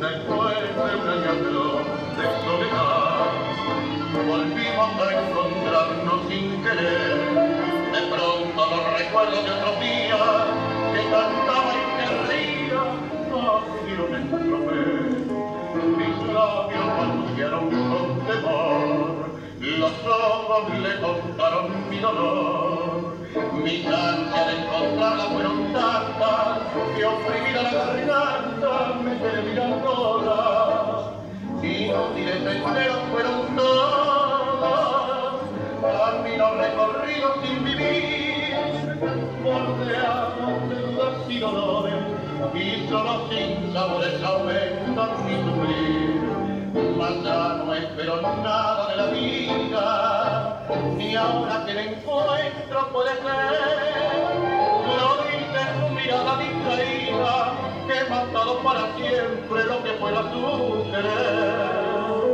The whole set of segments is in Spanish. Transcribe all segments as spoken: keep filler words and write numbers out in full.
la encuentre una llantón de soledad. Volvimos a encontrarnos sin querer, de pronto los recuerdos de otros días que cantaba y que ría, nacieron en nuestro pecho. Mis labios balbucearon con temor, los ojos le contaron mi dolor. Mis ansias de encontrarla fueron tantas que oprimida la garganta me quedé mirándola. Inútiles enteros fueron todas, caminos recorridos sin vivir, bordeados de dudas y dolores, y solo sin sabores aumentan mi sufrir. Mas ya no espero nada de la vida, ni ahora que el encuentro puede ser. Lo dice su mirada distraída, que he matado para siempre lo que fuera su querer.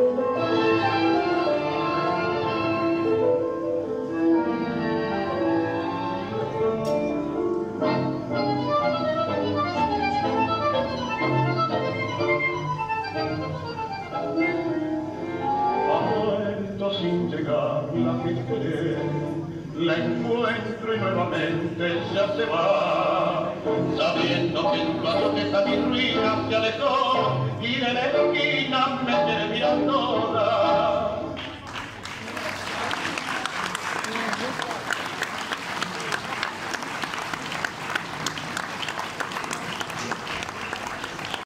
Sin llegar la que esperé, la encuentro y nuevamente ya se va, sabiendo que en cuatro que esta mi ruina se alejó y de la esquina me quedé mirando.